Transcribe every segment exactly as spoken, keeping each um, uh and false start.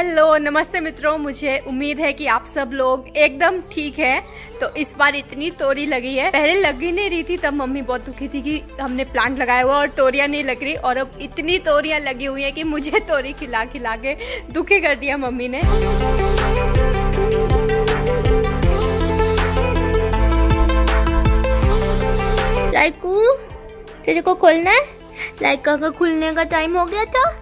Hello नमस्ते मित्रों, मुझे उम्मीद है कि आप सब लोग एकदम ठीक है। तो इस बार इतनी तोरी लगी है, पहले लगी नहीं रही थी तब मम्मी बहुत दुखी थी कि हमने प्लांट लगाया हुआ और तोरियां नहीं लग रही, और अब इतनी तोरियां लगी हुई है कि मुझे तोरी खिला खिला के दुखी कर दिया मम्मी ने। लाइकू तेरे को खोलना है? लाइका का खुलने का टाइम हो गया था।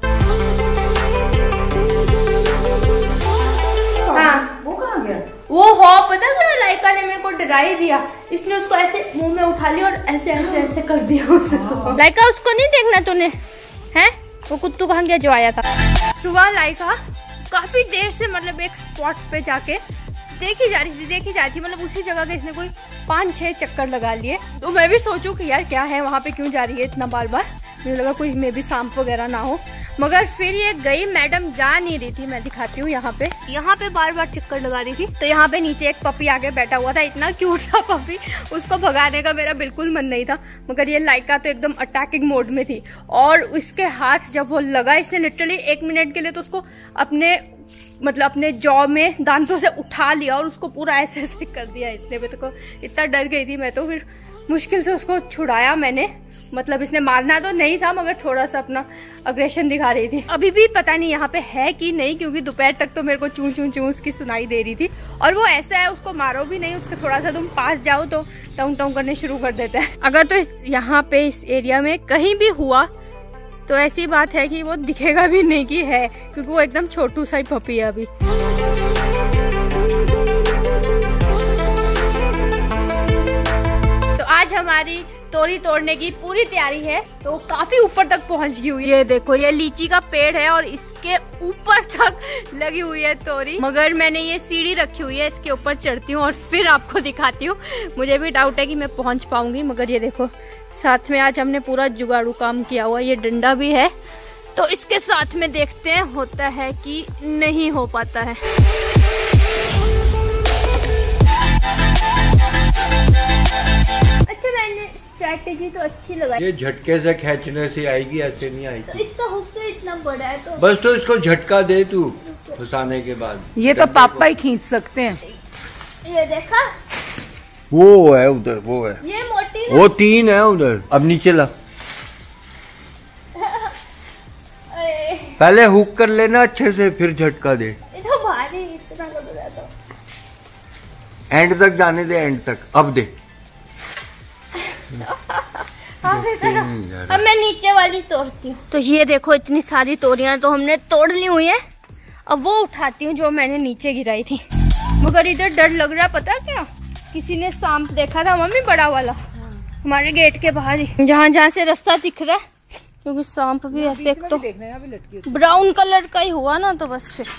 हाँ, वो कहाँ गया? वो हो पता है, लाइका ने मेरे को डरा ही दिया। इसने उसको ऐसे मुंह में उठा लिया और ऐसे ऐसे ऐसे कर दिया उसको। लाइका उसको नहीं देखना तूने, हैं? वो कुत्तू कहाँ गया जो आया था? सुबह लाइका काफी देर से मतलब एक स्पॉट पे जाके देखी जा रही थी देखी जा रही थी मतलब उसी जगह के इसने कोई पाँच छह चक्कर लगा लिए। तो मैं भी सोचूं कि यार क्या है वहाँ पे, क्यों जा रही है इतना बार बार। मुझे लगा कोई मे भी सांप वगैरह ना हो, मगर फिर ये गई। मैडम जा नहीं रही थी, मैं दिखाती हूँ। यहाँ पे यहाँ पे बार बार चक्कर लगा रही थी। तो यहाँ पे नीचे एक पपी आके बैठा हुआ था, इतना क्यूट था पपी। उसको भगाने का मेरा बिल्कुल मन नहीं था, मगर ये लाइका तो एकदम अटैकिंग मोड में थी। और उसके हाथ जब वो लगा, इसने लिटरली एक मिनट के लिए तो उसको अपने मतलब अपने जॉ में दांतों से उठा लिया और उसको पूरा ऐसे ऐसे कर दिया इसने। मैं तो इतना डर गई थी मैं, तो फिर मुश्किल से उसको छुड़ाया मैंने। मतलब इसने मारना तो नहीं था, मगर थोड़ा सा अपना अग्रेशन दिखा रही थी। अभी भी पता नहीं यहाँ पे है कि नहीं, क्योंकि दोपहर तक तो मेरे को चूं चूं चूं उसकी सुनाई दे रही थी। और वो ऐसा है, उसको मारो भी नहीं, उसके थोड़ा सा तुम पास जाओ तो टाउं टाउं करने शुरू कर देता है। अगर तो इस यहाँ पे इस एरिया में कहीं भी हुआ तो ऐसी बात है कि वो दिखेगा भी नहीं कि है, क्योंकि वो एकदम छोटू सा ही पपी है अभी। तो आज हमारी तोरी तोड़ने की पूरी तैयारी है, तो काफी ऊपर तक पहुंच गई हुई है। ये देखो, ये लीची का पेड़ है और इसके ऊपर तक लगी हुई है तोरी। मगर मैंने ये सीढ़ी रखी हुई है, इसके ऊपर चढ़ती हूँ और फिर आपको दिखाती हूँ। मुझे भी डाउट है कि मैं पहुंच पाऊंगी, मगर ये देखो साथ में आज हमने पूरा जुगाड़ू काम किया हुआ। ये डंडा भी है, तो इसके साथ में देखते हैं होता है कि नहीं हो पाता है। अच्छा, मैंने स्ट्रैटेजी तो अच्छी लगाई। ये झटके से खींचने से आएगी, ऐसे नहीं आएगी। तो इसका हुक तो इतना बड़ा है, तो बस तो इसको झटका दे तू फंसाने के बाद। ये तो पापा ही खींच सकते हैं। ये देखा, वो है उधर, वो है, ये मोटी वो तीन है उधर। अब नीचे ला, पहले हुक कर लेना अच्छे से, फिर झटका दे। ये तो भारी इतना लग रहा था। एंड तक जाने दे, एंड तक। अब दे। अब मैं नीचे वाली तोड़ती हूँ। तो ये देखो, इतनी सारी तोरियां तो हमने तोड़ ली हुई है। अब वो उठाती हूँ जो मैंने नीचे गिराई थी। मगर इधर डर लग रहा, पता क्या, किसी ने सांप देखा था मम्मी, बड़ा वाला, हमारे गेट के बाहर ही, जहाँ जहाँ से रास्ता दिख रहा है। क्योंकि सांप भी ऐसे एक तो ब्राउन कलर का ही हुआ ना, तो बस फिर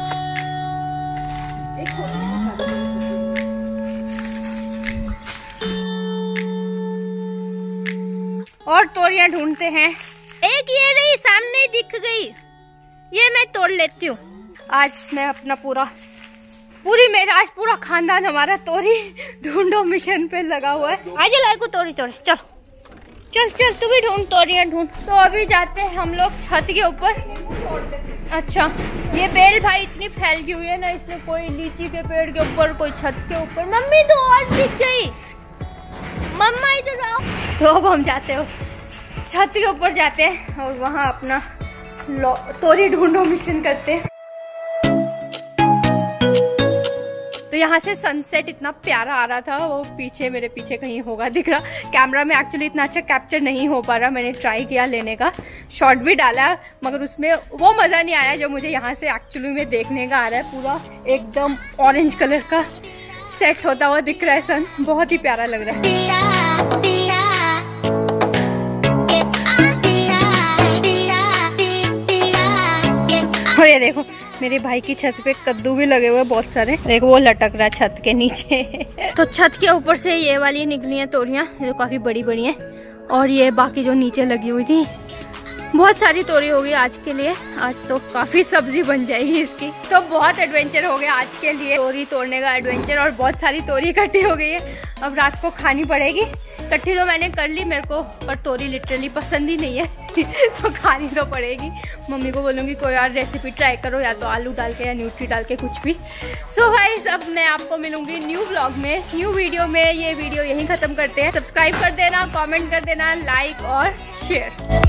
और तोरियां ढूंढते हैं। एक ये रही सामने ही दिख गई, ये मैं तोड़ लेती हूँ। आज मैं अपना पूरा पूरी मेरा आज पूरा खानदान हमारा तोरी ढूंढो मिशन पे लगा हुआ है। आज लाइक को तोरी तोड़े, चल चल चल तू भी ढूंढ, तोरियां ढूंढ। तो अभी जाते हैं हम लोग छत के ऊपर। अच्छा, ये बेल भाई इतनी फैल गई हुई है ना, इसने कोई लीची के पेड़ के ऊपर, कोई छत के ऊपर। मम्मी तो और दिख गई, मम्मा इधर आओ। तो अब हम जाते हो छत के ऊपर जाते हैं और वहाँ अपना तोरी ढूंढो मिशन करते हैं। तो यहाँ से सनसेट इतना प्यारा आ रहा था, वो पीछे मेरे पीछे कहीं होगा दिख रहा। कैमरा में एक्चुअली इतना अच्छा कैप्चर नहीं हो पा रहा। मैंने ट्राई किया लेने का, शॉट भी डाला, मगर उसमें वो मजा नहीं आया जो मुझे यहाँ से एक्चुअली में देखने का आ रहा है। पूरा एकदम ऑरेंज कलर का सेट होता हुआ दिख रहा है सन, बहुत ही प्यारा लग रहा है। और ये देखो, मेरे भाई की छत पे कद्दू भी लगे हुए बहुत सारे, देखो वो लटक रहा है छत के नीचे। तो छत के ऊपर से ये वाली निकली हैं तोरियां, ये तो काफी बड़ी बड़ी हैं। और ये बाकी जो नीचे लगी हुई थी, बहुत सारी तोरी होगी आज के लिए। आज तो काफी सब्जी बन जाएगी इसकी। तो बहुत एडवेंचर हो गया आज के लिए, तोरी तोड़ने का एडवेंचर। और बहुत सारी तोरी इकट्ठी हो गई है, अब रात को खानी पड़ेगी। इकट्ठी तो मैंने कर ली मेरे को, पर तोरी लिटरली पसंद ही नहीं है। तो खानी तो पड़ेगी। मम्मी को बोलूँगी कोई और रेसिपी ट्राई करो, या तो आलू डाल के या न्यूट्री डाल के कुछ भी। सो गाइस अब मैं आपको मिलूंगी न्यू ब्लॉग में, न्यू वीडियो में। ये वीडियो यहीं खत्म करते हैं। सब्सक्राइब कर देना, कमेंट कर देना, लाइक और शेयर।